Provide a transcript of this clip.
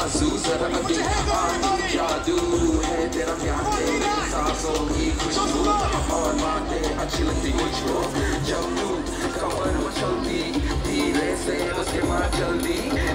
आंसू जरा अभी आंधी जादू है तेरा प्यार तेरे सांसों की खुशबू और बातें अच्छी लगती मुझको जब तू कमर मचलती धीरे से उसके बाद जल्दी